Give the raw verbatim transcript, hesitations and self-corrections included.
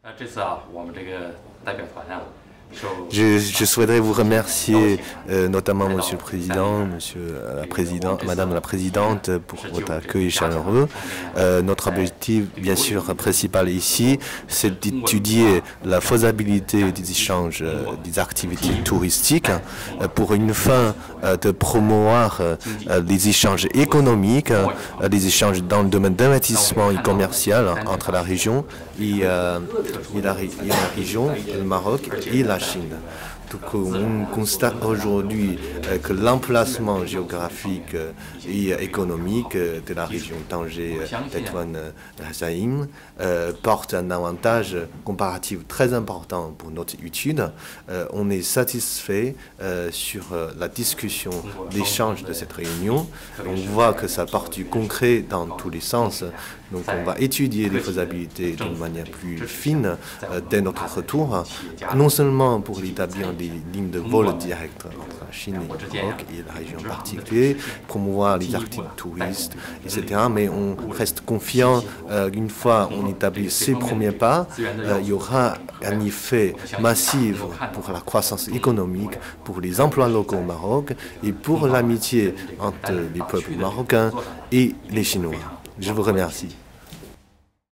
Je, je souhaiterais vous remercier, euh, notamment Monsieur le Président, Monsieur la Présidente, Madame la Présidente, pour votre accueil chaleureux. Euh, notre objectif, bien sûr, principal ici, c'est d'étudier la faisabilité des échanges, euh, des activités touristiques, euh, pour une fin euh, de promouvoir euh, les échanges économiques, euh, les échanges dans le domaine d'investissement et commercial entre la région et, euh, et, la, et la région, le Maroc et la Chine. Donc, on constate aujourd'hui que l'emplacement géographique et économique de la région Tanger, Tétouan, Saïm porte un avantage comparatif très important pour notre étude. On est satisfait sur la discussion, l'échange de cette réunion. On voit que ça porte du concret dans tous les sens. Donc on va étudier les faisabilités d'une manière plus fine dès notre retour, non seulement pour l'établissement des lignes de vol directes entre la Chine et le Maroc et la région en particulier, promouvoir les activités touristes, et cetera. Mais on reste confiant euh, qu'une fois on établit ces premiers pas, euh, il y aura un effet massif pour la croissance économique, pour les emplois locaux au Maroc et pour l'amitié entre les peuples marocains et les Chinois. Je vous remercie.